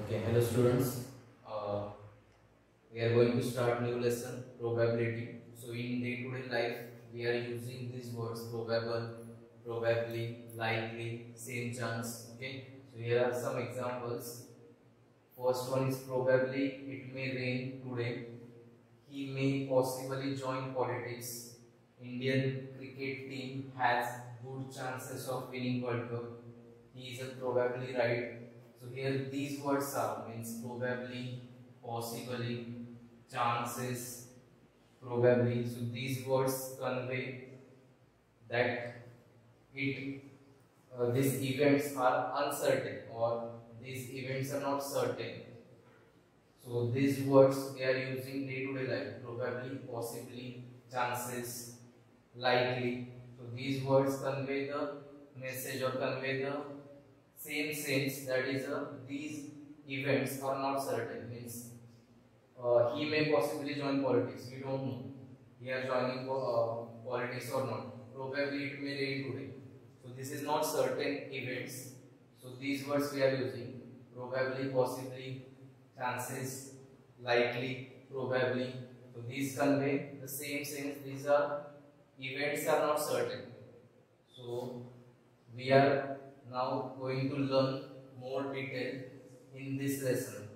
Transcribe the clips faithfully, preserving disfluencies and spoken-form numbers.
Okay, hello students. Uh, we are going to start new lesson, probability. So in day-to-day life, we are using these words: probable, probably, likely, same chance. Okay. So here are some examples. First one is probably it may rain today. He may possibly join politics. Indian cricket team has good chances of winning World Cup. He is a probably right. So here these words are means probably, possibly, chances, probably. So these words convey that it uh, these events are uncertain or these events are not certain. So these words we are using day to day life: probably, possibly, chances, likely. So these words convey the message or convey the same sense, that is uh, these events are not certain, means uh, he may possibly join politics, we don't know he are joining uh, politics or not. Probably it may rain today, so this is not certain events. So these words we are using: probably, possibly, chances, likely, probably. So these convey the same sense, these are events are not certain. So we are now going to learn more detail in this lesson.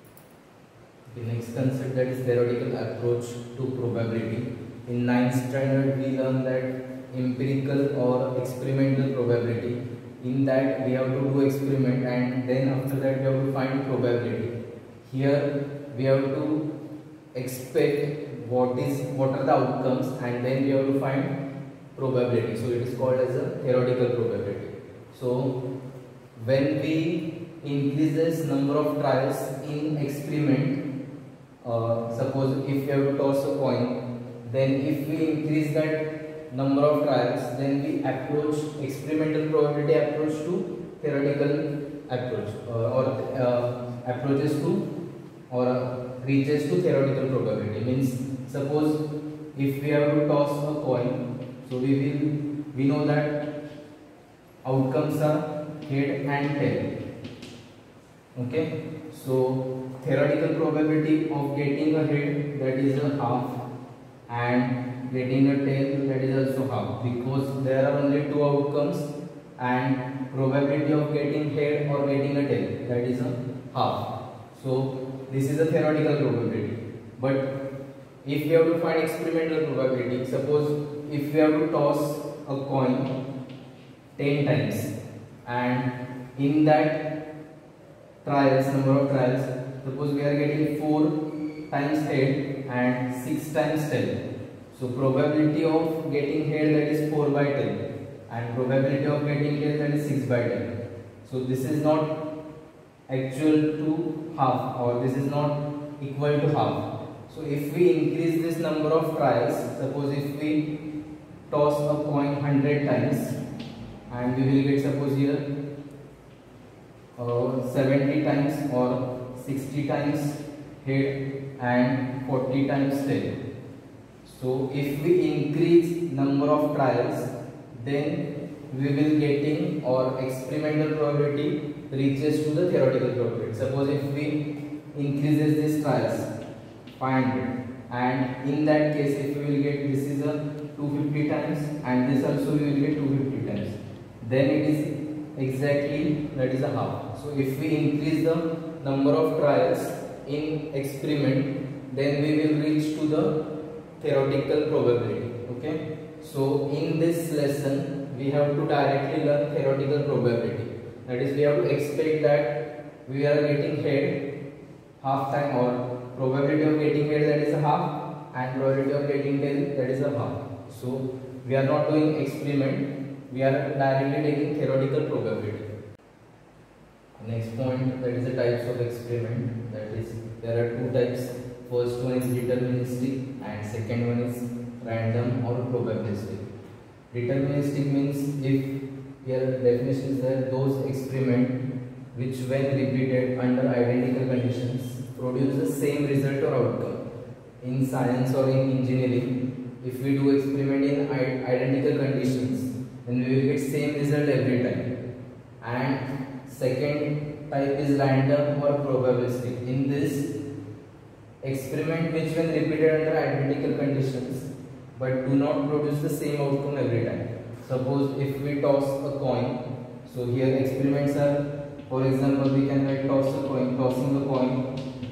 The next concept, that is theoretical approach to probability. In ninth standard we learn that empirical or experimental probability. In that we have to do experiment and then after that we have to find probability. Here we have to expect what is what are the outcomes and then we have to find probability. So it is called as a theoretical probability. So when we increases number of trials in experiment, uh, suppose if we have to toss a coin, then if we increase that number of trials, then we approach experimental probability approach to theoretical approach uh, or uh, approaches to or uh, reaches to theoretical probability. Means suppose if we have to toss a coin, so we will we know that outcomes are head and tail. Okay, so theoretical probability of getting a head, that is a half, and getting a tail, that is also half, because there are only two outcomes and probability of getting head or getting a tail, that is a half. So this is a theoretical probability. But if we have to find experimental probability, suppose if we have to toss a coin ten times and in that trials, number of trials, suppose we are getting four times head and six times tail. So probability of getting head, that is four by ten, and probability of getting tail, that is six by ten. So this is not actual to half or this is not equal to half. So if we increase this number of trials, suppose if we toss a coin one hundred times and we will get, suppose here uh, seventy times or sixty times head and forty times tail. So if we increase number of trials, then we will getting or experimental probability reaches to the theoretical probability. Suppose if we increases this trials five hundred, and in that case if we will get, this is a two hundred fifty times and this also we will get two hundred fifty times, then it is exactly, that is a half. So if we increase the number of trials in experiment, then we will reach to the theoretical probability. Okay, so in this lesson we have to directly learn theoretical probability. That is, we have to expect that we are getting head half time, or probability of getting head, that is a half, and probability of getting tail, that is a half. So we are not doing experiment, we are directly taking theoretical probability. Next point, that is the types of experiment. That is, there are two types. First one is deterministic and second one is random or probabilistic. Deterministic means, if here definition is there, those experiment which when repeated under identical conditions produce the same result or outcome. In science or in engineering, if we do experiment in identical conditions, then we will get same result every time. And second type is random or probabilistic. In this experiment which when repeated under identical conditions but do not produce the same outcome every time. Suppose if we toss a coin, so here experiments are, for example, we can write toss a coin, tossing a coin,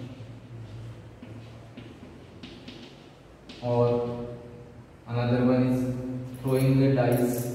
or another one is throwing the dice.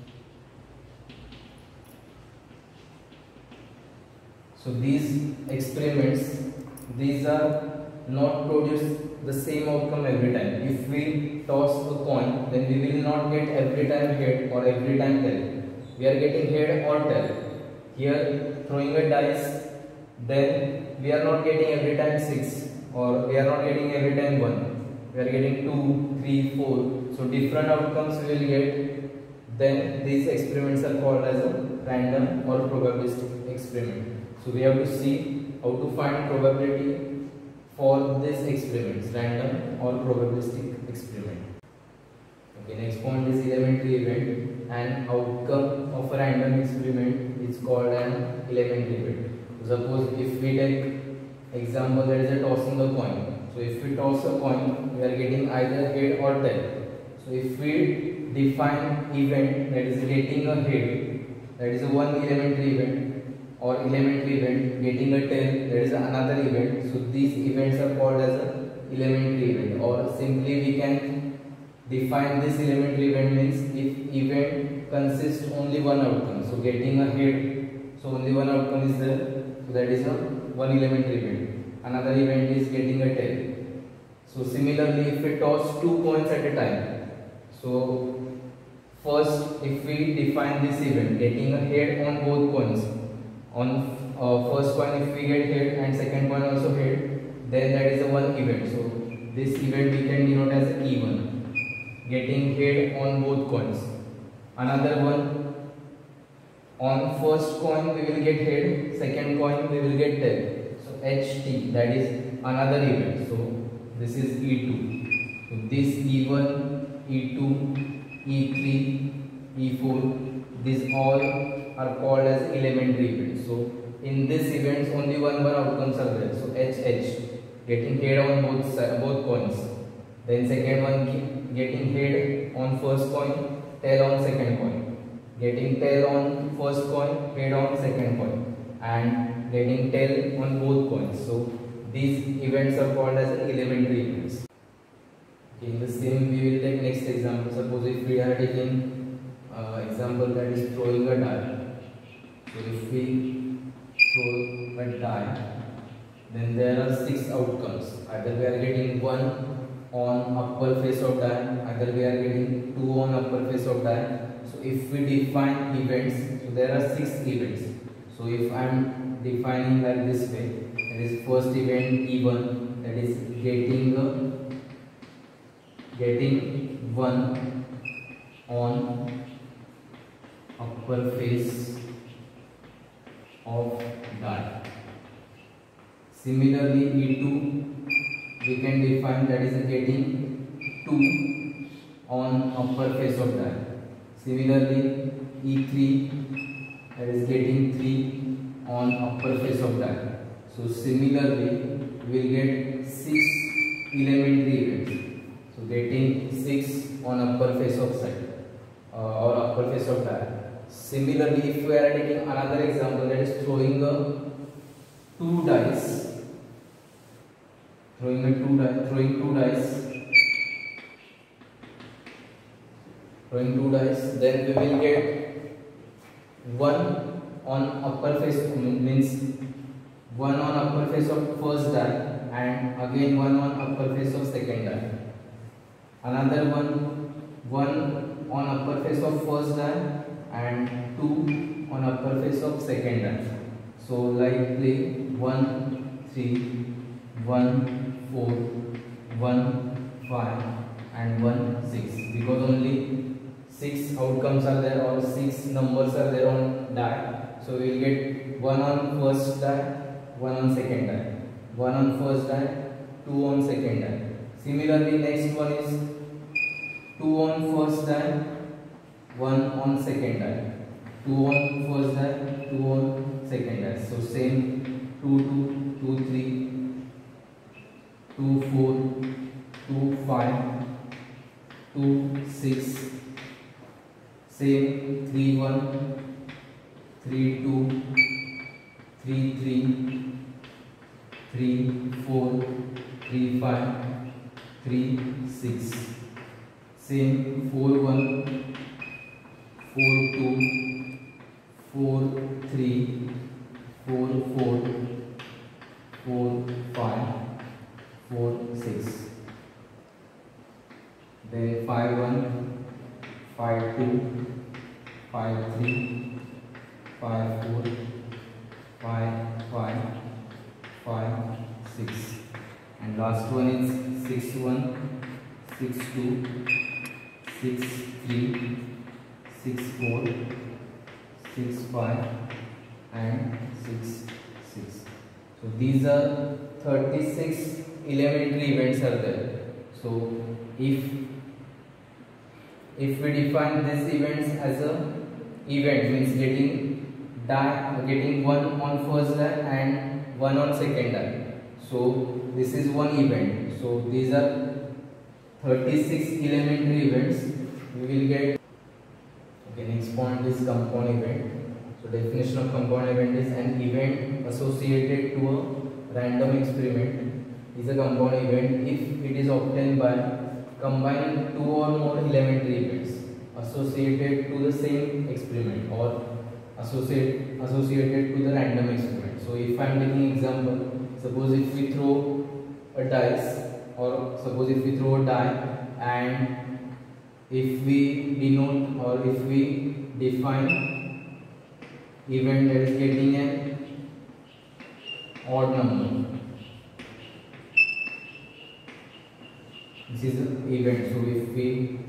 So these experiments, these are not produce the same outcome every time. If we toss a coin, then we will not get every time head or every time tail. We are getting head or tail. Here throwing a dice, then we are not getting every time six, or we are not getting every time one. We are getting two, three, four. So different outcomes we will get. Then these experiments are called as a random or probabilistic experiment. So we have to see how to find probability for this experiments, random or probabilistic experiment. Okay, next point is elementary event. An outcome of a random experiment is called an elementary event. Suppose if we take example, there is a tossing a coin. So if we toss a coin, we are getting either head or tail. So if we define event that is getting a head, that is a one elementary event, or elementary event getting a tail, that is another event. So these events are called as a elementary event, or simply we can define this elementary event means if event consists only one outcome. So getting a head, so only one outcome is there, so that is a one elementary event. Another event is getting a tail. So similarly, if we toss two coins at a time, so first if we define this event getting a head on both coins, on uh, first coin if we get head and second coin also head, then that is a one event. So this event we can denote as E one, getting head on both coins. Another one, on first coin we will get head, second coin we will get tail. So H T, that is another event. So this is E two. So this E one, E two, E three, E four, these all are called as elementary events. So in these events only one one outcomes are there. So H H, getting head on both side, both coins. Then second one getting head on first coin, tail on second coin. Getting tail on first coin, head on second coin, and getting tail on both coins. So these events are called as elementary events. Okay, in the same we will take next example. Suppose if we are taking uh, example that is throwing a die. So if we throw a die, then there are six outcomes. Either we are getting one on upper face of die, either we are getting two on upper face of die. So if we define events, so there are six events. So if I am defining like this way, that is first event E one, that is getting a getting one on upper face of die. Similarly, E two we can define, that is getting two on upper face of die. Similarly, E three, that is getting three on upper face of die. So similarly, we will get six elementary events. So getting six on upper face of side uh, or upper face of die. Similarly, if we are taking another example, that is throwing a two dice, throwing a two dice, throwing two dice, throwing two dice, then we will get one on upper face, means one on upper face of first die, and again one on upper face of second die. Another one, one on upper face of first die and two on upper face of second die. So likely one, three, one, four, one, five, and one, six. Because only six outcomes are there, or six numbers are there on die. So we will get one on first die, one on second die, one on first die, two on second die. Similarly, next one is two on first die, one on second die. two on first die, two on second die. So same two two, two three, two four, two five, two six, same three one, three two, three three, three four, three five, three six, same four one, four two, four three, four four, four five, four six, then five one, five two, five three, five four, five five, five six, and last one is six one, six two, six three, six four, six five, and six six. So these are thirty-six elementary events are there. So if if we define these events as a event, means getting die, getting one on first die and one on second die. So this is one event. So these are thirty-six elementary events. We will get. Okay, next point is compound event. So definition of compound event is an event associated to a random experiment is a compound event if it is obtained by combining two or more elementary events associated to the same experiment or associate, associated to the random experiment. So if I am taking example, suppose if we throw a dice, or suppose if we throw a die, and if we denote or if we define event that is getting an odd number, this is an event. So if we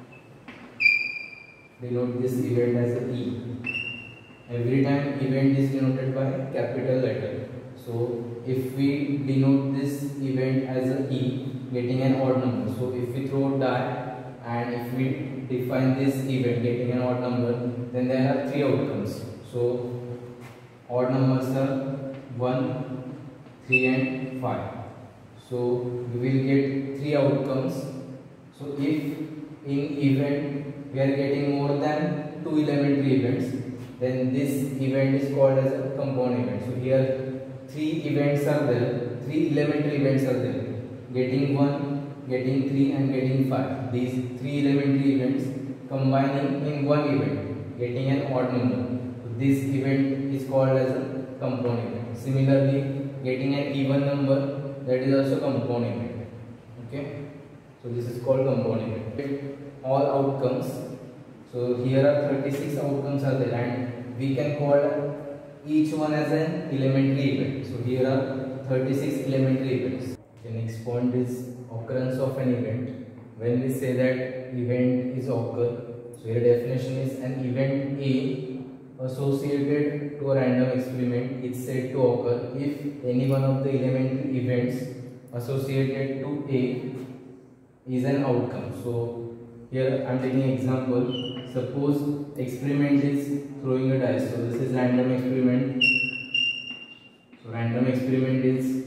denote this event as a E, every time event is denoted by capital letter. So if we denote this event as a E, getting an odd number. So if we throw a die and if we define this event getting an odd number, then there are three outcomes. So odd numbers are one, three and five. So we will get three outcomes. So if in event we are getting more than two elementary events, then this event is called as a compound event. So here three events are there, three elementary events are there, getting one, getting three and getting five. These three elementary events combining in one event, getting an odd number. So this event is called as a compound event. Similarly, getting an even number, that is also compound event. Okay, so this is called compound event. All outcomes. So here are thirty-six outcomes are there, and we can call each one as an elementary event. So here are thirty-six elementary events. The next point is occurrence of an event. When we say that event is occur, so here definition is an event A associated to a random experiment is said to occur if any one of the elementary events associated to A is an outcome. So here I am taking example. Suppose experiment is throwing a dice. So this is random experiment. So random experiment is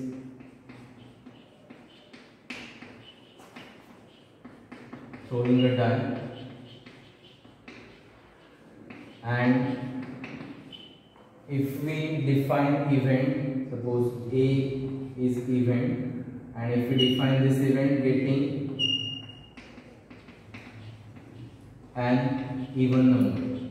throwing a die, and if we define event, suppose A is event, and if we define this event getting an even number.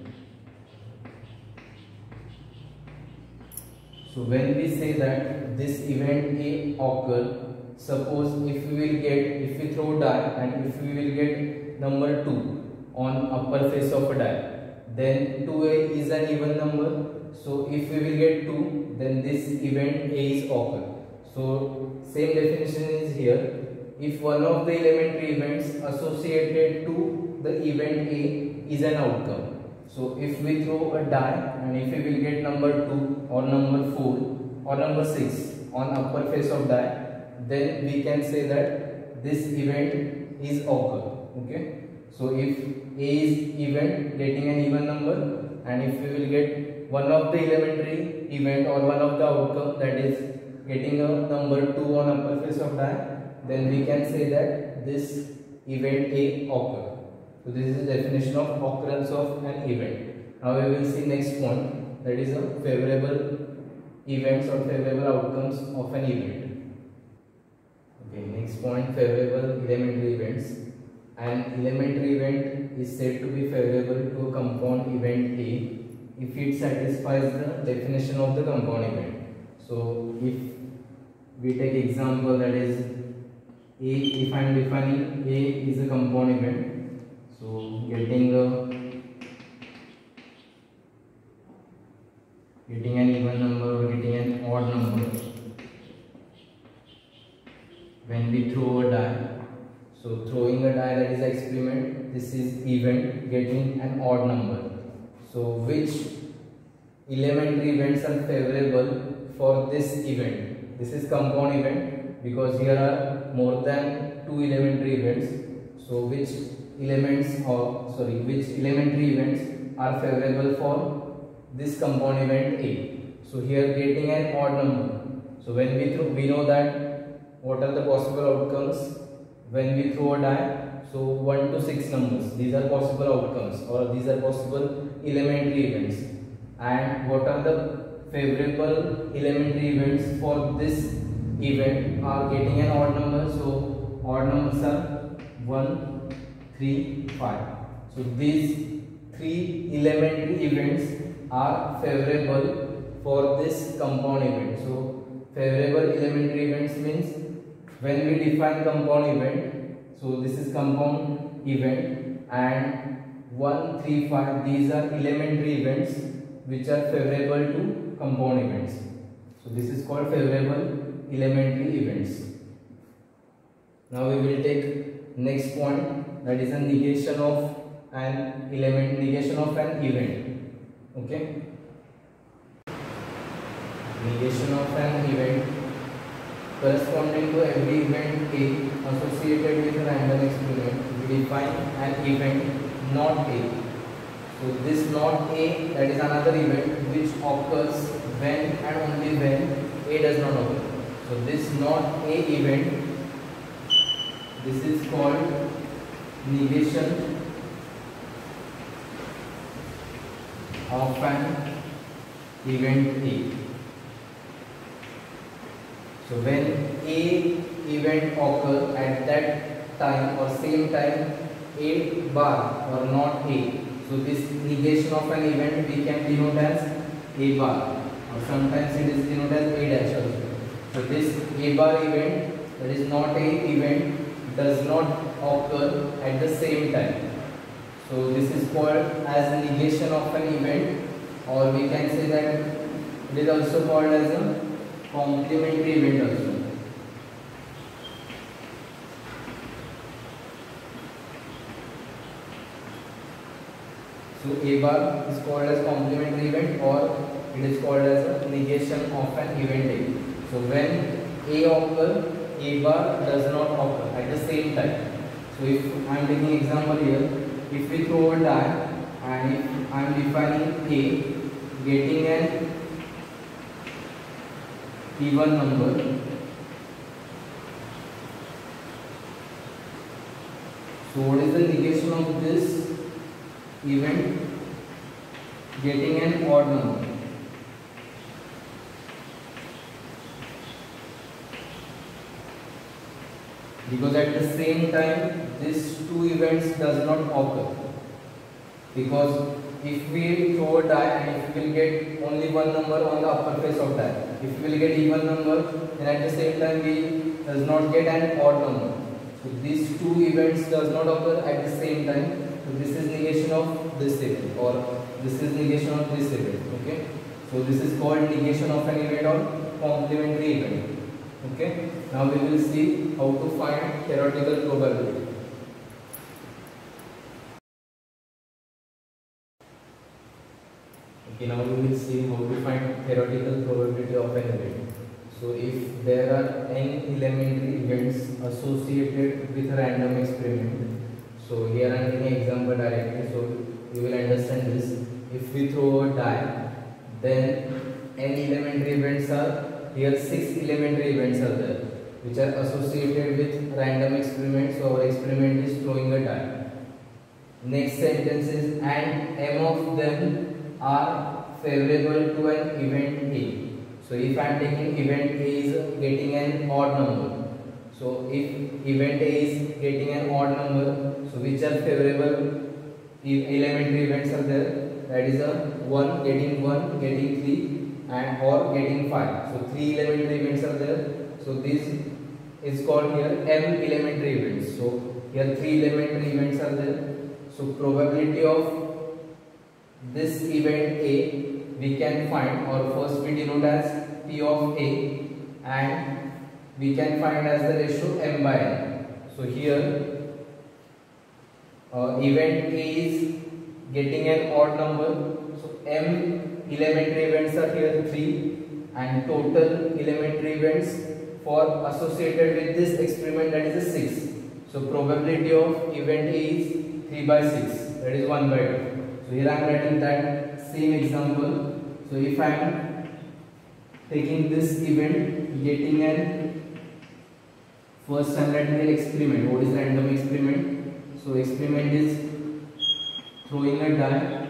So when we say that this event A occur, suppose if we will get, if we throw die and if we will get number two on upper face of a die, then two A is an even number. So if we will get two, then this event A is occur. So same definition is here. If one of the elementary events associated to the event A is an outcome. So if we throw a die and if we will get number two or number four or number six on upper face of die, then we can say that this event is occur. Okay. So if A is event getting an even number, and if we will get one of the elementary event or one of the outcome, that is getting a number two on upper face of die, then we can say that this event A occurred. So this is the definition of occurrence of an event. Now we will see next point, that is a favorable events or favorable outcomes of an event. Okay, next point, favorable elementary events. An elementary event is said to be favorable to a compound event A if it satisfies the definition of the compound event. So if we take example, that is A, if I am defining A is a compound event, so getting a getting an even number or getting an odd number when we throw a die. So throwing a die, that is experiment, this is event getting an odd number. So which elementary events are favorable for this event? This is compound event because here are more than two elementary events. So which elements or sorry which elementary events are favorable for this compound event A? So here getting an odd number. So when we throw, we know that what are the possible outcomes when we throw a die. So one to six numbers, these are possible outcomes or these are possible elementary events. And what are the favorable elementary events for this event are getting an odd number. So odd numbers are one, three, five. So these three elementary events are favorable for this compound event. So favorable elementary events means when we define compound event, so this is compound event, and one, three, five, these are elementary events which are favorable to compound events. So this is called favorable elementary events. Now we will take next point, that is a negation of an element, negation of an event. Okay, negation of an event corresponding to every event A associated with a random experiment. We define an event not A. So this not A, that is another event which occurs when and only when A does not occur. So this not A event, this is called negation of an event A. So when A event occur at that time or same time A bar or not A, so this negation of an event we can denote as A bar, or sometimes it is denoted as A dash also. So this A bar event, that is not A event, does not occur at the same time. So this is called as a negation of an event, or we can say that it is also called as a complementary event also. So A bar is called as complementary event, or it is called as a negation of an event A. So when A occurs, A bar does not occur at the same time. So if I am taking example here, if we throw a die and if I am defining A getting an even number, so what is the negation of this event? Getting an odd number. Because at the same time these two events does not occur. Because if we throw a die and if we will get only one number on the upper face of die, if we will get even number, then at the same time we does not get an odd number. So these two events does not occur at the same time. So this is negation of this event, or this is negation of this event. Okay. So this is called negation of an event or complementary event. Okay. Now we will see how to find theoretical probability. Okay, now we will see how to find theoretical probability of an event. So if there are n elementary events associated with a random experiment, So here I am taking example directly, so you will understand this. If we throw a die, then n elementary events are here. Six elementary events are there, which are associated with random experiment. So our experiment is throwing a die. Next sentence is, and m of them are favorable to an event A. So if I am taking event A is getting an odd number. So if event A is getting an odd number, so which are favorable elementary events are there? That is a one, getting one, getting three, and or getting five. So three elementary events are there. So this is called here m elementary events. So here three elementary events are there. So probability of this event A we can find, or first we denote as P of A, and we can find as the ratio m by n. So here uh, event A is getting an odd number. So m elementary events are here three, and total elementary events for associated with this experiment, that is a six. So probability of event A is three by six, that is one by two. So here I am writing that same example. So if I am taking this event, getting an first I am writing an experiment. What is random experiment? So experiment is throwing a die,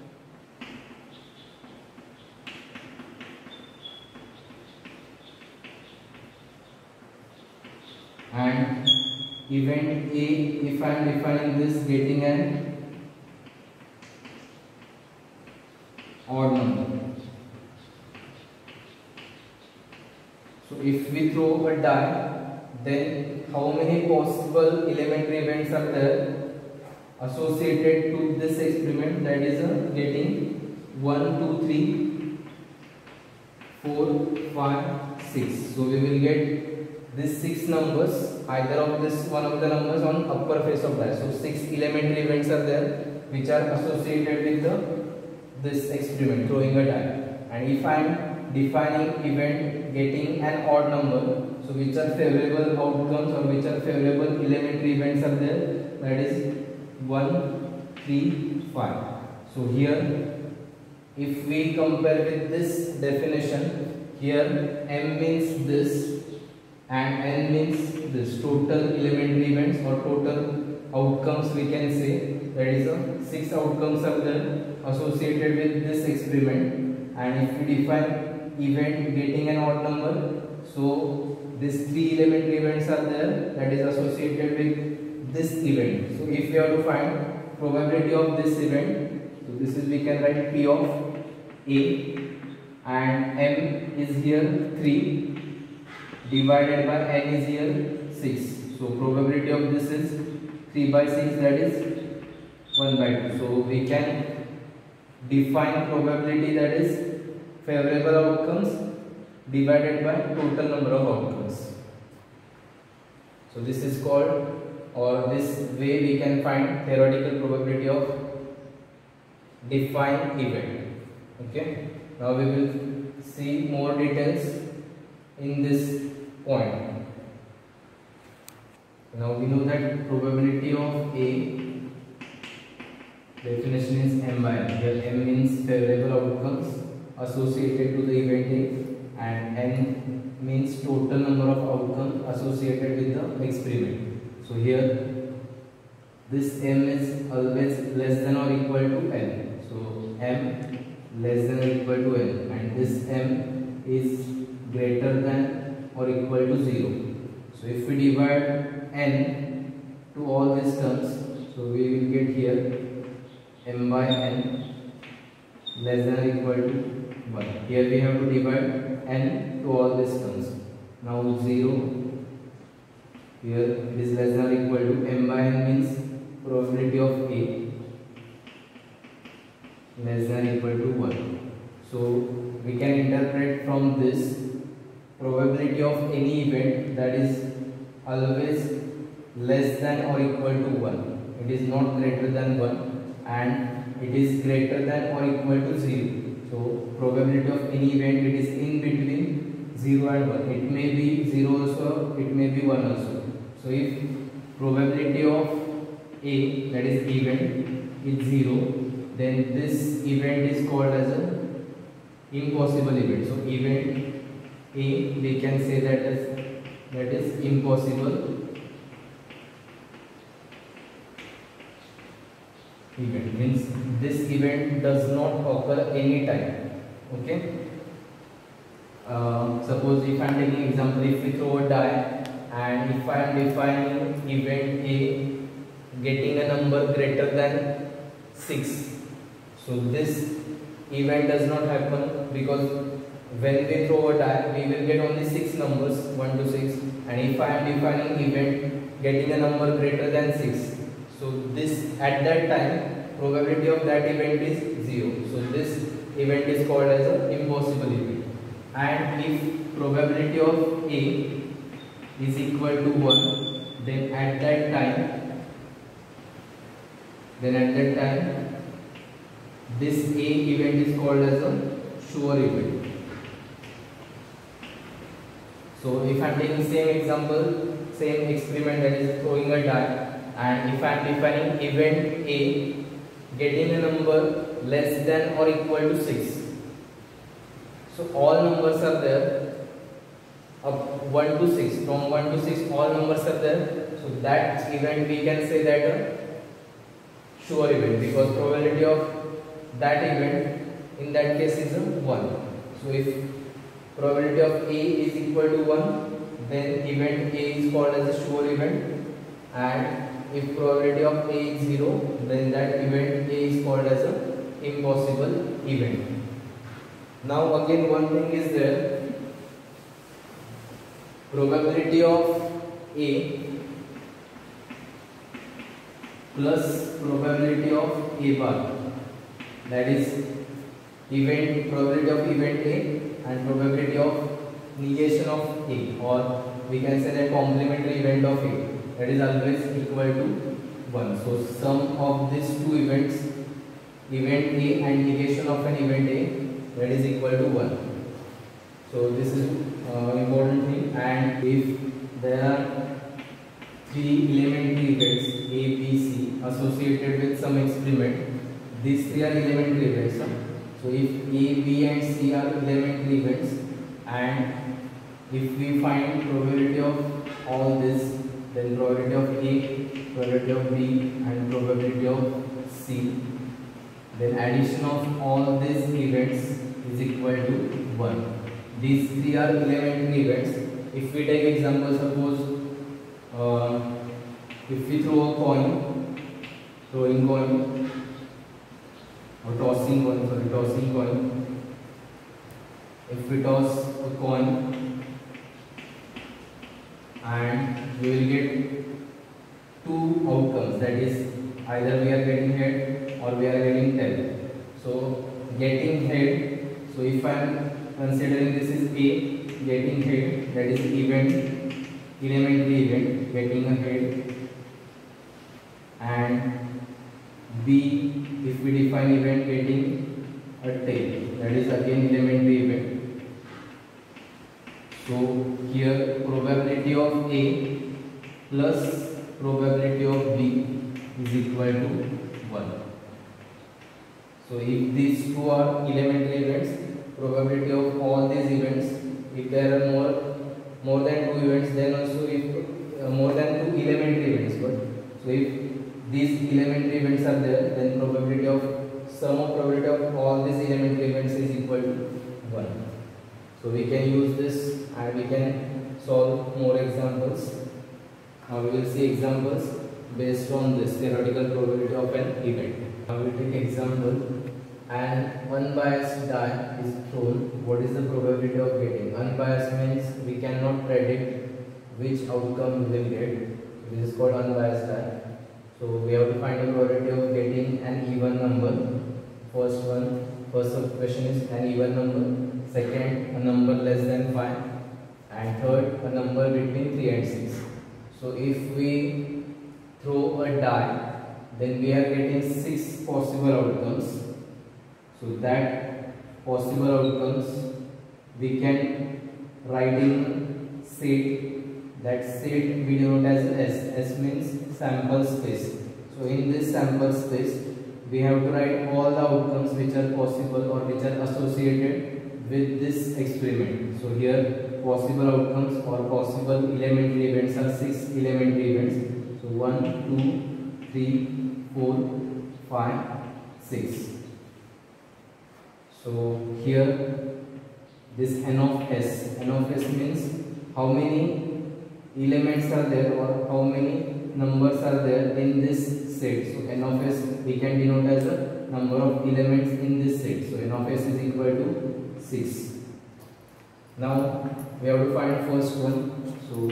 and event A, if I am defining this, getting an odd number. So if we throw a die, then how many possible elementary events are there associated to this experiment? That is a getting one, two, three, four, five, six. So we will get these six numbers, either of this one of the numbers on upper face of die. So six elementary events are there which are associated with the this experiment, throwing a die. And if I am defining event getting an odd number, so which are favorable outcomes or which are favorable elementary events are there? That is one, three, five. So here if we compare with this definition, here m means this and n means this, total elementary events or total outcomes we can say. That is a six outcomes are there associated with this experiment. And if we define event getting an odd number, so these three elementary events are there that is associated with this event. So if we have to find probability of this event, so this is we can write P of A, and m is here three divided by n is here six. So probability of this is three by six, that is one by two. So we can define probability, that is favorable outcomes divided by total number of outcomes. So this is called, or this way we can find theoretical probability of defined event. Okay, now we will see more details in this point. Now we know that probability of A definition is m by n. Here m means favorable outcomes associated to the event A, and n means total number of outcomes associated with the experiment. So here this m is always less than or equal to n. So m less than or equal to n, and this m is greater than or equal to zero. So if we divide n to all these terms, so we will get here m by n less than or equal to one. Here we have to divide n to all these terms. Now zero, here it is less than or equal to m by n means probability of A less than or equal to one. So we can interpret from this probability of any event that is always less than or equal to one. It is not greater than one, and it is greater than or equal to zero. So probability of any event, it is in between zero and one. It may be zero also, it may be one also. So if probability of A, that is event, is zero, then this event is called as a impossible event. So event A, we can say that as that is impossible event, means this event does not occur any time. Okay. Uh, suppose if I am taking example, if we throw a die and if I am defining event A getting a number greater than six, so this event does not happen, because when we throw a die we will get only six numbers, one to six, and if I am defining event getting a number greater than six, so this at that time probability of that event is zero. So this event is called as an impossible event. And if probability of A is equal to one, then at that time then at that time this A event is called as a sure event. So if I am taking same example, same experiment, that is throwing a die, and if I am defining event A getting a number less than or equal to six, so all numbers are there up one to six, from one to six all numbers are there, so that event we can say that a sure event, because probability of that event in that case is a one. So if probability of A is equal to one, then event A is called as a sure event, and if probability of A is zero, then that event A is called as a impossible event. Now again one thing is there, probability of A plus probability of A bar, that is event probability of event A and probability of negation of A, or we can say that complementary event of A, that is always equal to one. So sum of these two events, event A and negation of an event A, that is equal to one. So this is uh, important thing. And if there are three elementary events A, B, C associated with some experiment, these three are elementary events. Huh? So if A, B and C are elementary events, and if we find probability of all this, then probability of A, probability of B and probability of C, then addition of all these events is equal to one. These three are elementary events. If we take example, suppose uh, if we throw a coin, throwing coin or tossing coin, sorry, tossing coin, if we toss a coin and we will get two outcomes, that is either we are getting head or we are getting tail. So getting head, so if I am considering this is A, getting head, that is event, elementary event, getting a head, and B, if we define event getting a tail, that is again elementary event. So here probability of A plus probability of B is equal to one. So if these two are elementary events, probability of all these events, if there are more more than two events, then also if uh, more than two elementary events, but so if these elementary events are there, then probability of sum of probability of all these elementary events is equal to one. So we can use this and we can solve more examples. Now we will see examples based on this theoretical probability of an event. Now we take example, and unbiased die is thrown. What is the probability of getting? Unbiased means we cannot predict which outcome we will get. This is called unbiased die. So we have to find the probability of getting an even number. First one, first question is an even number. Second, a number less than five, and third, a number between three and six. So if we throw a die, then we are getting six possible outcomes. So that possible outcomes we can write in set. That set we denote as S. S means sample space. So So in this sample space, we have to write all the outcomes which are possible or which are associated with this experiment. So here possible outcomes or possible elementary events are six elementary events. So one, two, three, four, five, six. So here this n of s, n of s means how many elements are there or how many numbers are there in this set. So n of s we can denote as a number of elements in this set. So n of s is equal to six. Now we have to find first one. So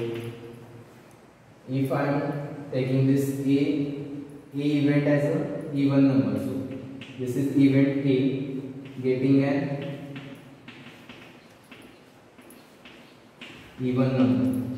if I am taking this a a event as a even number, so this is event a getting an even number.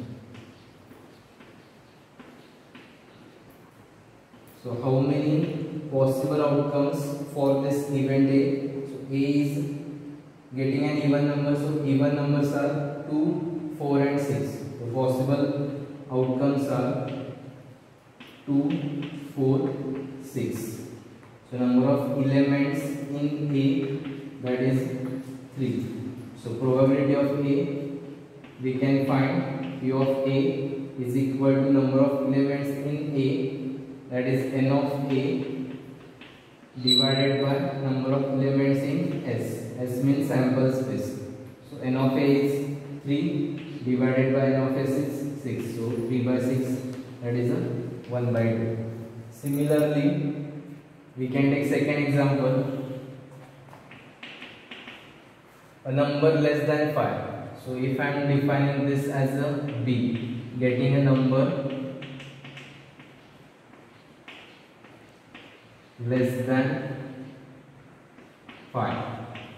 So how many possible outcomes for this event a? So a is getting an even number, so even numbers are two, four and six. So possible outcomes are two, four, six. So number of elements in a, that is three. So probability of a, we can find P of a is equal to number of elements in a, that is n of a divided by number of elements in s. S means sample space. So n of a is three divided by n of s is six. So three by six, that is a one by two. Similarly, we can take second example. A number less than five. So if I am defining this as a b, getting a number less than five.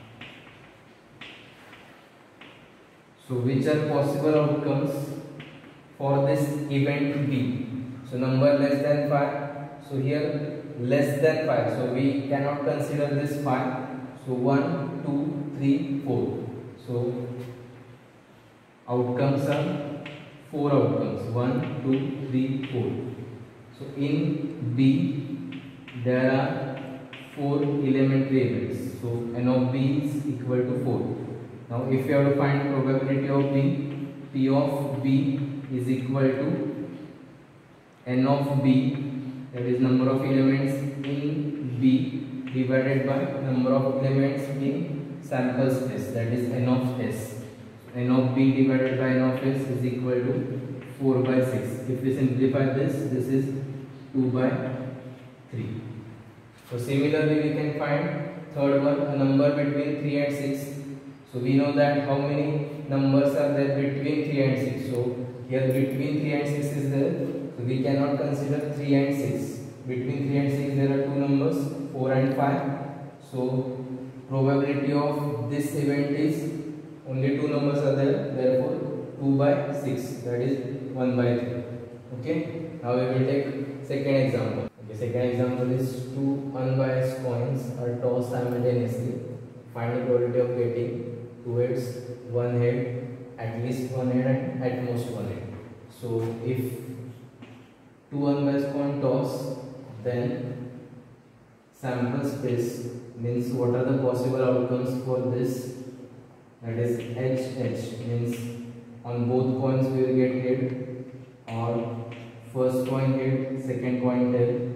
So which are possible outcomes for this event b? So number less than five. So here less than five. So we cannot consider this five. So one, two, three, four. So outcomes are four outcomes. one, two, three, four. So in b there are four elementary events. So n of b is equal to four. Now if you have to find probability of b, P of b is equal to n of b, that is number of elements in b divided by number of elements in sample space, that is n of s. N of b divided by n of s is equal to four by six. If we simplify this, this is two by three. So similarly we can find third one, a number between three and six. So we know that how many numbers are there between three and six. So here between three and six is there. So we cannot consider three and six. Between three and six there are two numbers, four and five. So probability of this event is only two numbers are there. Therefore two by six, that is one by three. Okay. Now we will take second example. Okay, second example is two unbiased coins are tossed simultaneously. Find the probability of getting two heads, one head, at least one head and at most one head. So if two unbiased coin toss, then sample space means what are the possible outcomes for this, that is H H means on both coins we will get head, or first coin head, second coin tail,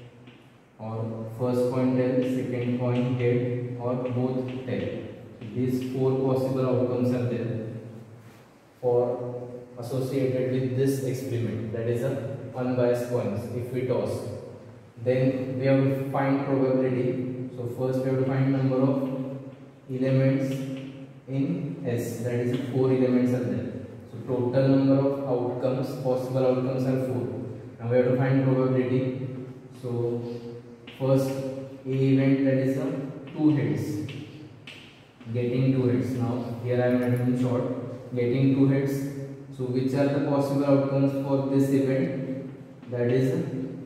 or first coin tail, second coin head, or both tail. These four possible outcomes are there for associated with this experiment, that is a unbiased coins. If we toss, then we have to find probability. So first we have to find number of elements in S, that is four elements are there. So total number of outcomes, possible outcomes are four. Now we have to find probability. So first A event, that is a two heads, getting two heads. Now here I am writing in short, getting two heads. So which are the possible outcomes for this event? That is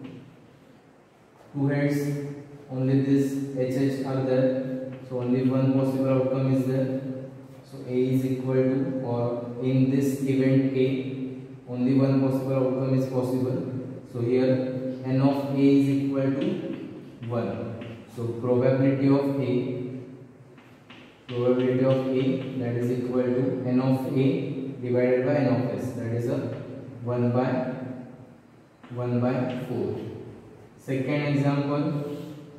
two heads, only this H H are there. So only one possible outcome is there. So A is equal to, or in this event A, only one possible outcome is possible. So here n of A is equal to one. So probability of A, probability of A that is equal to n of A divided by n of S, that is a one by one by four. Second example,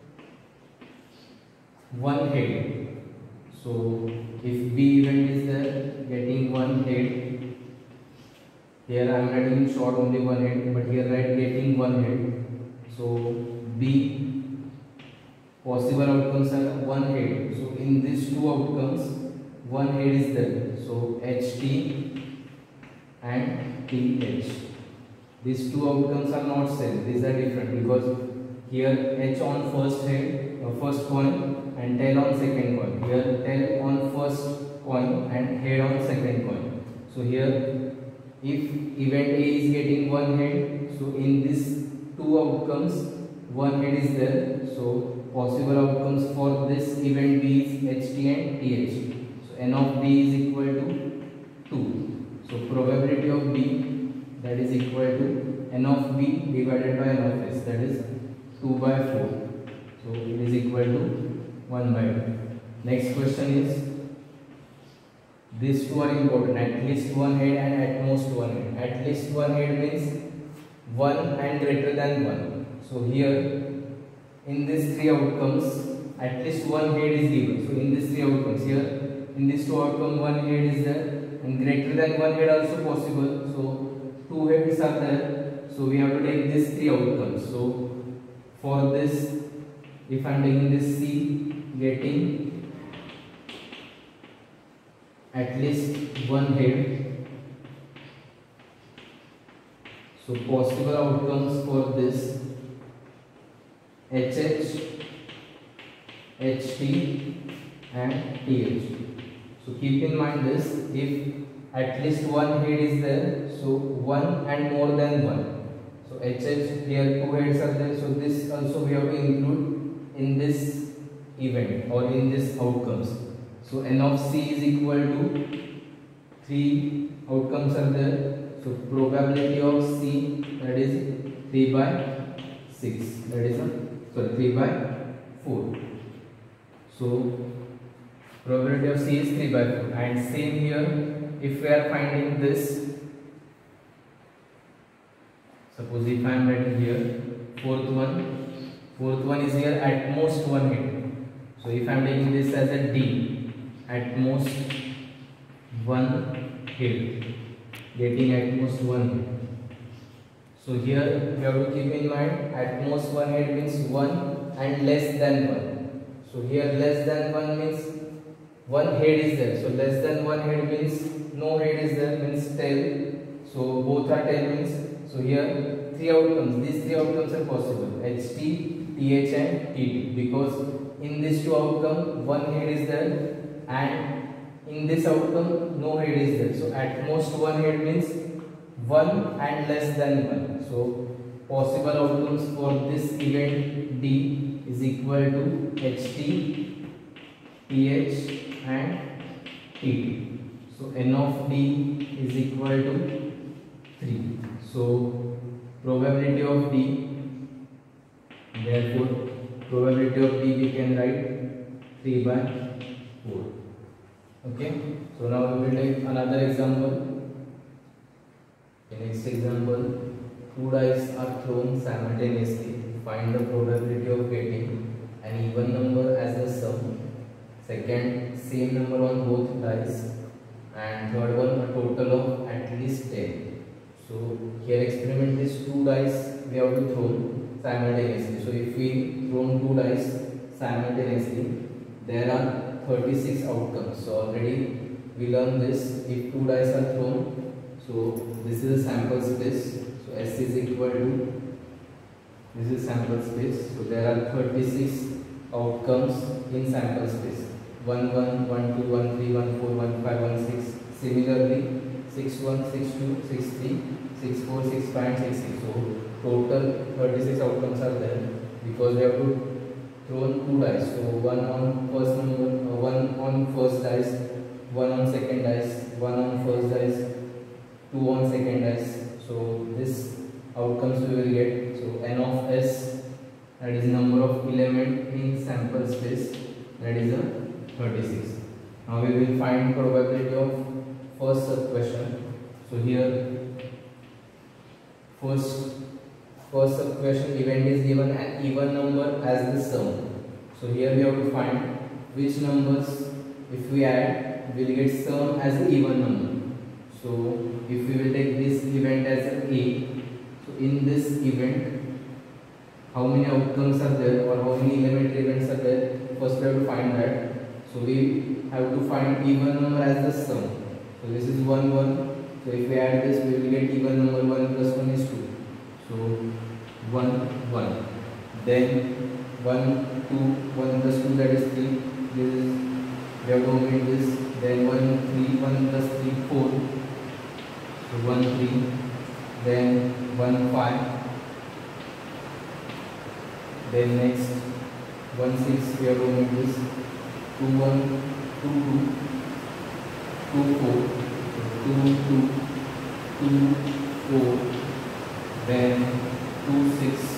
one head. So if B event is there, getting one head, here I am writing in short only one head, but here write getting one head. So B possible outcomes are one head. So in these two outcomes, one head is there. So H T and T H. These two outcomes are not same. These are different because here H on first head, uh, first coin, and tail on second coin. Here tail on first coin and head on second coin. So here, if event A is getting one head, so in these two outcomes, one head is there. So possible outcomes for this event B is H T and T H. So n of B is equal to two. So probability of B, that is equal to n of B divided by n of S, that is two by four. So it is equal to one by two. Next question is, these two are important, at least one head and at most one head. At least one head means one and greater than one. So here in these three outcomes, at least one head is given. So in these three outcomes, here in these two outcomes, one head is there and greater than one head also possible. So two heads are there. So we have to take these three outcomes. So for this, if I am taking this C, getting at least one head. So possible outcomes for this H H, H T and T H. So keep in mind this, if at least one head is there, so one and more than one. So H H, here two heads are there, so this also we have to include in this event or in this outcomes. So n of C is equal to three outcomes are there. So probability of C, that is three by six, that is a sorry three by four. So probability of C is three by four, and same here, if we are finding this, suppose if I am writing here fourth one, fourth one is here at most one head. So if I am taking this as a D, at most one head, getting at most one head. So here we have to keep in mind, at most one head means one and less than one. So here less than one means one head is there. So less than one head means no head is there, means tail. So both are tail means, so here three outcomes, these three outcomes are possible, H T, T H and T T, because in these two outcomes one head is there and in this outcome no head is there. So at most one head means one and less than one. So possible outcomes for this event D is equal to H T, T H and T T. So n of D is equal to three. So probability of D, therefore probability of D we can write three by four. Okay, so now we will take another example. The next example, two dice are thrown simultaneously. Find the probability of getting an even number as the sum. Second, same number on both dice. And third one, a total of at least ten. So here experiment is two dice we have to throw simultaneously. So if we throw two dice simultaneously, there are thirty-six outcomes. So already we learned this. If two dice are thrown, so this is a sample space. So S is equal to, this is sample space. So there are thirty-six outcomes in sample space. one one, one two, one three, one four, one five, one six. Similarly, six one, six two, six three, six four, six five, six six. So total thirty-six outcomes are there because we have to thrown two dice. So one on first number, uh, one on first dice, one on second dice, one on first dice, two on second dice. So this outcomes we will get. So So n of s, that is number of element in sample space, that is a thirty-six. Now we will find probability of first sub question. So here first first sub question event is given an even number as the sum. So here we have to find which numbers if we add will get sum as an even number. So if we will take this event as a A, so in this event how many outcomes are there or how many elementary events are there, first we have to find that. So we have to find even number as the sum. So this is one one. So if we add this, we will get even number one plus one is two. So one one. Then one two, one plus two, that is three. This is we have to omit this. Then one three, one plus three, four. So one three. Then one five. Then next one six, we have to omit this. two one, two two, two four, two two, two four, then two six,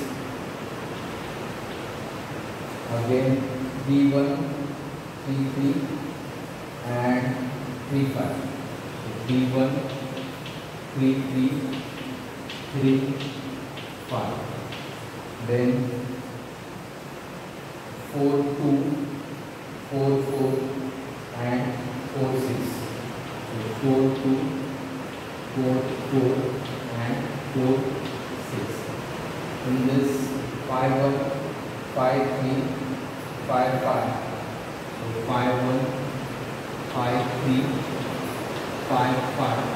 again three one, three three, and three five. So three one, three three, three five, then four two, four four, and four six. So four two, four four, and four six. In this five one, five three, five five. So five one, five three, five five,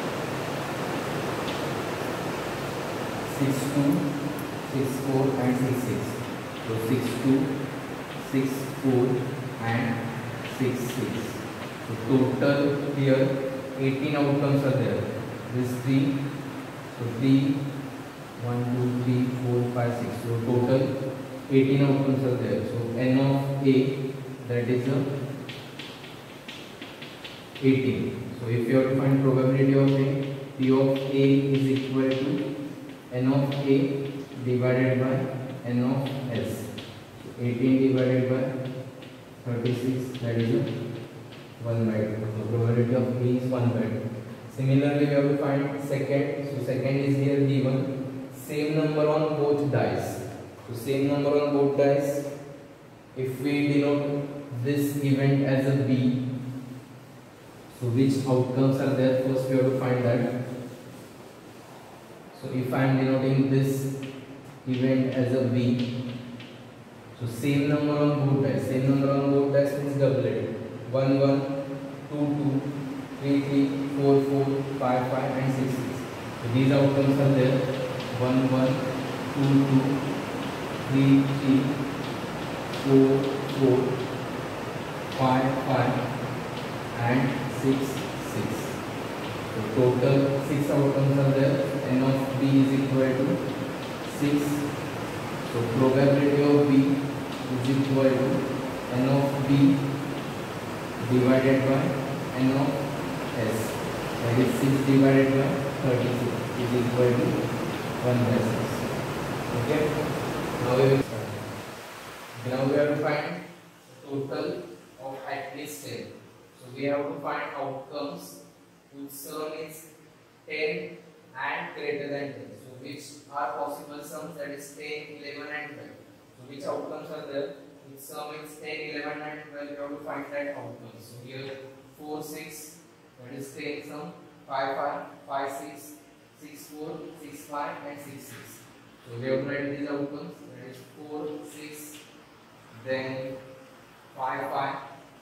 six two, six four, and six six. So six two, six four, and six six. So total here eighteen outcomes are there. This three, so three, one, two, three, four, five, six. So total eighteen outcomes are there. So n of A, that is a eighteen. So if you have to find probability of A, P of A is equal to n of A divided by n of S. So eighteen divided by thirty-six, that is a one by two. So probability of A is one by two. Similarly, we have to find second. So second is here given. Same number on both dice. So same number on both dice. If we denote this event as a B, so which outcomes are there? First we have to find that. So if I am denoting this event as a B, so same number on both dice. Same number on both dice means doublet. one one, two two, three three, four four, five five, and six six. So these outcomes are there. one one, two two, three three, four four, five five, and six six. So total six outcomes are there. N of B is equal to six. So probability of B is equal to n of B divided by n of S, that is six divided by thirty-six is equal to one by six. Okay, now we will start. Now we have to find total of at least ten. So we have to find outcomes whose sum is ten and greater than ten. So which are possible sums, that is ten, eleven, and twelve. So which outcomes are there? Which sum is ten, eleven, and twelve. We have to find that outcome. So here four, six, that is ten sum, five, five, five, six, six, four, six, five, and six, six. So we have to write these outcomes. That is four, six, then five, five,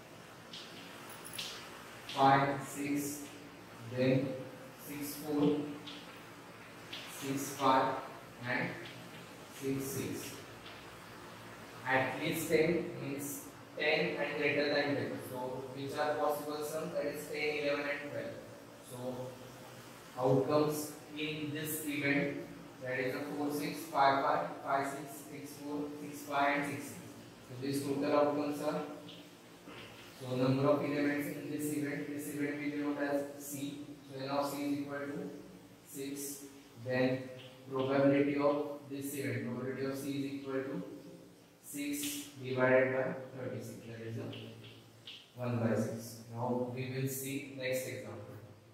five, six, then six, four, six, five, and six, six. At least ten means ten and greater than ten. So which are possible sums, that is ten, eleven, and twelve. So outcomes in this event, that is a four, six, five, five, five, six, six, four, six, five, and six, six. So these total outcomes are, so number of elements in this event, this event we denote as C. So n of C is equal to six. Then probability of this event, probability of C is equal to six divided by thirty-six, that is a one by six. Now we will see next example.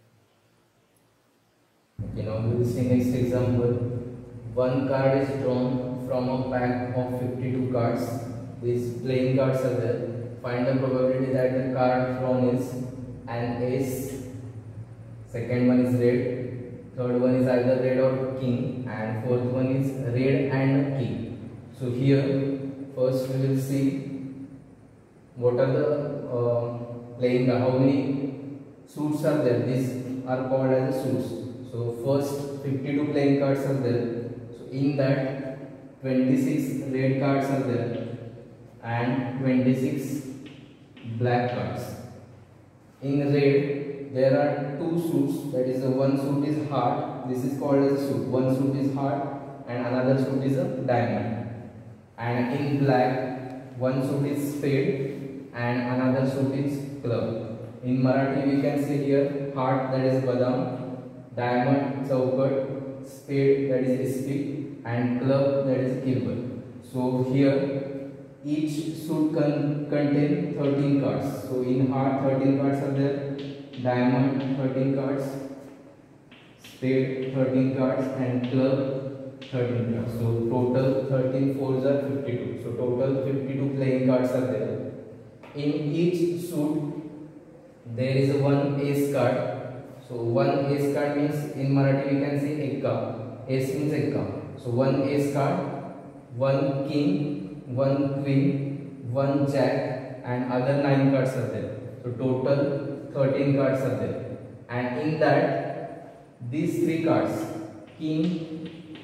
Okay, now we will see next example. One card is drawn from a pack of fifty-two cards. These playing cards are there. Find the probability that the card drawn is an ace. Second one is red. Third one is either red or king, and fourth one is red and king. So here first we will see what are the uh, playing cards, how many suits are there. These are called as suits. So first fifty-two playing cards are there. So in that twenty-six red cards are there and twenty-six black cards. In red there are two suits, that is, the one suit is heart, this is called as a suit. One suit is heart and another suit is a diamond. And in black, one suit is spade and another suit is club. In Marathi we can see here heart, that is badam, diamond chaukat, spade, that is ispik, and club, that is kirbal. So here each suit can contain thirteen cards. So in heart thirteen cards are there, diamond thirteen cards, spade thirteen cards, and club thirteen cards. So total thirteen fours are fifty-two. So total fifty-two playing cards are there. In each suit there is one ace card. So one ace card means in Marathi we can say ekka. Ace means ekka. So one ace card, one king, one queen, one jack, and other nine cards are there. So total thirteen cards are there, and in that these three cards, king,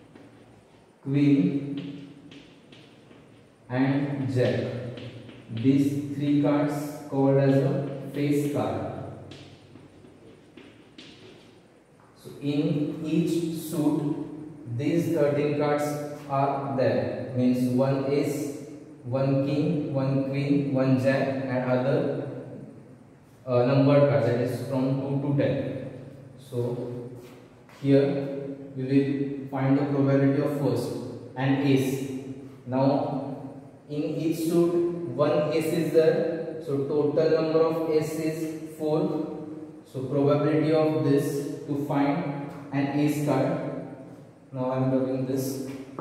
queen, and jack, these three cards called as a face card. So in each suit these thirteen cards are there, means one ace, one king, one queen, one jack, and other Uh, numbered cards, that is from two to ten. So here we will find the probability of first, an ace. Now in each suit one ace is there, so total number of ace is four. So probability of this to find an ace card. Now I am doing this.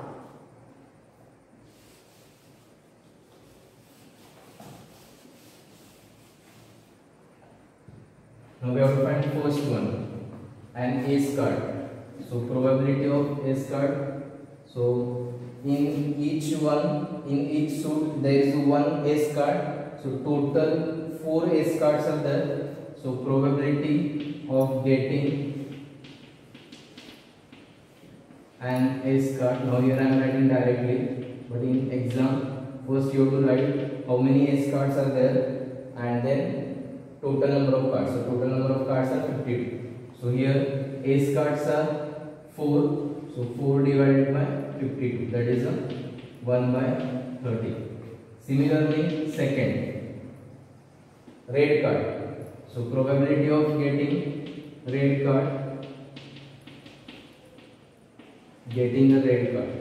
Now we have to find first one, an ace card. So probability of ace card. So in each one, in each suit there is one ace card. So total four ace cards are there. So probability of getting an ace card. Now here I am writing directly, but in exam first you have to write how many ace cards are there and then total number of cards. So total number of cards are fifty-two. So here ace cards are four. So four divided by fifty-two, that is a one by thirty. Similarly second, red card. So probability of getting red card, getting a red card.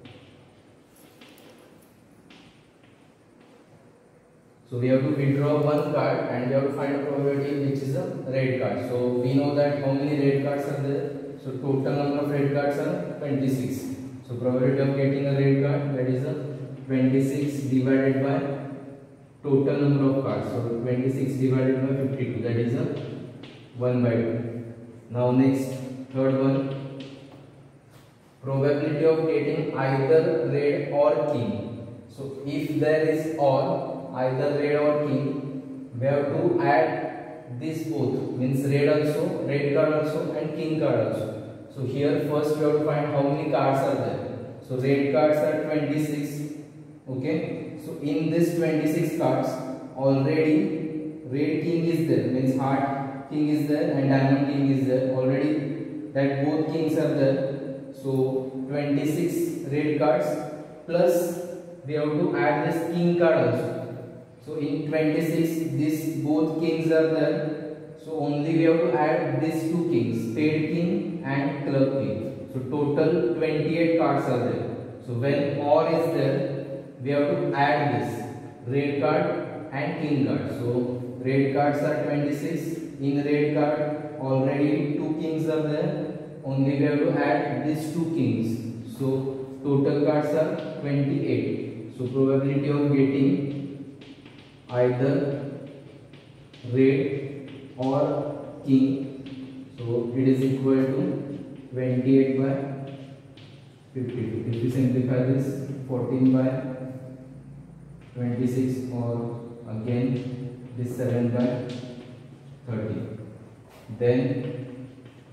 So we have to withdraw one card and we have to find a probability which is a red card. So we know that how many red cards are there. So total number of red cards are twenty-six. So probability of getting a red card, that is a twenty-six divided by total number of cards. So twenty-six divided by fifty-two, that is a one by two. Now next, third one, probability of getting either red or king. So if there is or, either red or king, we have to add this both, means red also, red card also, and king card also. So here first we have to find how many cards are there. So red cards are twenty-six. Okay, so in this twenty-six cards already red king is there, means heart king is there and diamond king is there. Already that both kings are there. So twenty-six red cards plus we have to add this king card also. So in twenty-six, these both kings are there. So only we have to add these two kings, spade king and club king. So So total twenty-eight cards are there. So when or is there, we have to add this red card and king card. So red cards are twenty-six. In red card already two kings are there. Only we have to add these two kings. So total cards are twenty-eight. So probability of getting either red or king. So it is equal to twenty-eight by fifty-two. If we simplify this, fourteen by twenty-six, or again this seven by thirty. Then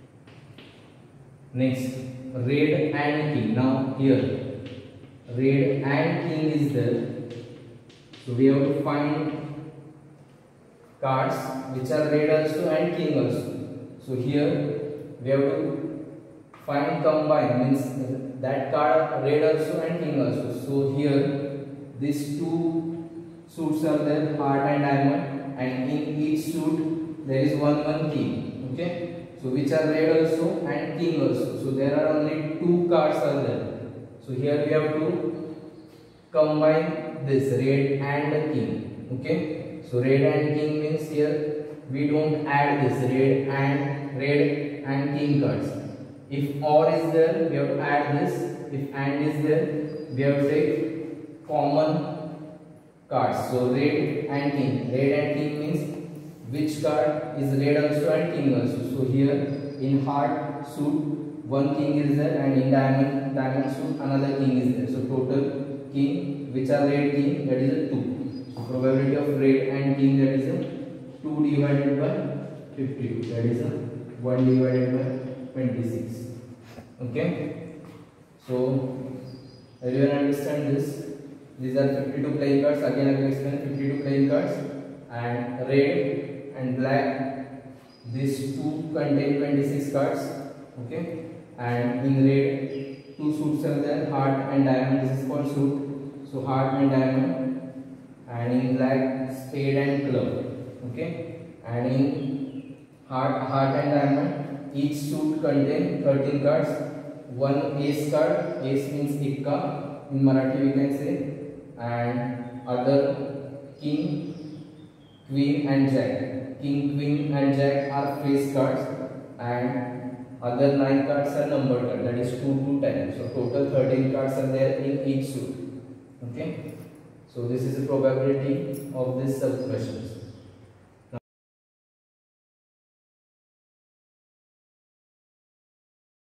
next, red and king. Now here red and king is there. So we have to find cards which are red also and king also. So here we have to find combine, means that card red also and king also. So here these two suits are there, heart and diamond, and in each suit there is one one king. Okay, so which are red also and king also. So there are only two cards are there. So here we have to combine this red and king. Okay, so red and king means here we don't add this red and red and king cards. If or is there, we have to add this. If and is there, we have to take common cards. So red and king. Red and king means which card is red also and king also. So here in heart suit one king is there, and in diamond diamond suit another king is there. So total king which are red king, that is a two. So probability of red and king, that is a two divided by fifty-two, that is a one divided by twenty-six. Okay, so everyone understand this? These are fifty-two playing cards. Again I will explain. fifty-two playing cards, and red and black, these two contain twenty-six cards. Okay, and in red two suits are there, heart and diamond. This is called suit. So heart and diamond, and in black spade and club. Okay, and in heart heart and diamond, each suit contain thirteen cards. One ace card, ace means ikka in Marathi we can say, and other king, queen and jack. King, queen and jack are face cards, and other nine cards are numbered cards, that is two to ten. So total thirteen cards are there in each suit. Okay, so this is the probability of this sub questions.